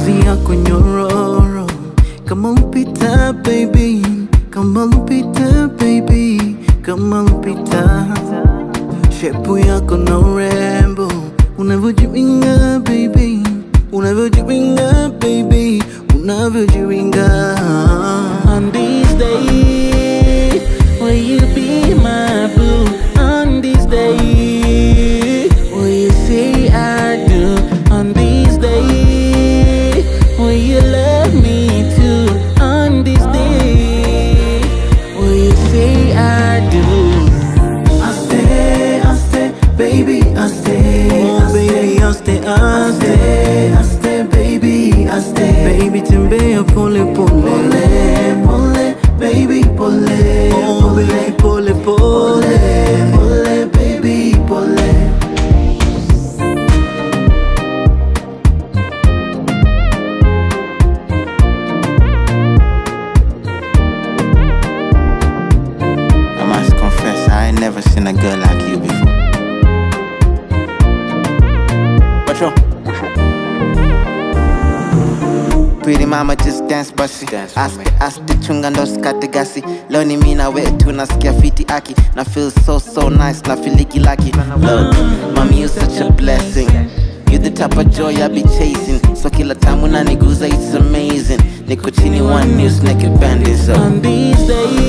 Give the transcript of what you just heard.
ngozi yako nyororo, kama Lupita baby, kama Lupita baby, kama Lupita. Shepu yako na urembo, unavyojiringa baby, unavyojiringa baby, unavyojiringa. On these days, will you be my boo? On these days, will you say I do? On these days, will you love me too? On these days, will you say I do? Aste, aste, baby, aste, oh baby, aste, aste, aste, baby, aste, baby, tembea pole pole, pole, baby, pole, oh baby, pole pole, pole, baby, pole. I must confess, I ain't never seen a girl like you before. Pretty mama just dance basi, aste chunga ndo skate gasi. Leo ni mimi na wewe tunasikia fiti aki, na feel so nice, na feel lucky. Look, mommy you such a blessing. You the type of joy I be chasing. So kila time unaniguza it's amazing. Niko chini one news naked bandits up. On these days